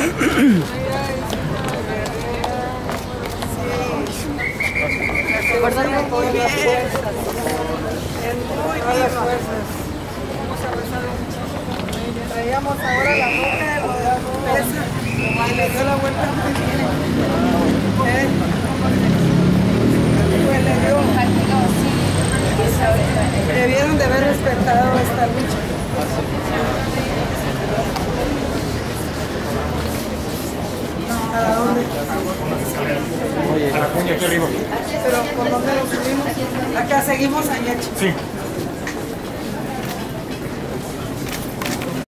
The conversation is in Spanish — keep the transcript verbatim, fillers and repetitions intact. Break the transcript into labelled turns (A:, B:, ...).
A: Guardando todas las fuerzas. Muy bien. Las fuerzas. Hemos avanzado muchísimo. Traíamos ahora la roca de la pesa y le dio la vuelta muy bien. ¿Eh? Pues le dio. Debieron de haber respetado esta lucha. ¿A dónde?
B: Oye, la cuña aquí arriba.
A: Pero ¿por dónde lo subimos? Acá seguimos allá, chicos.
B: Sí.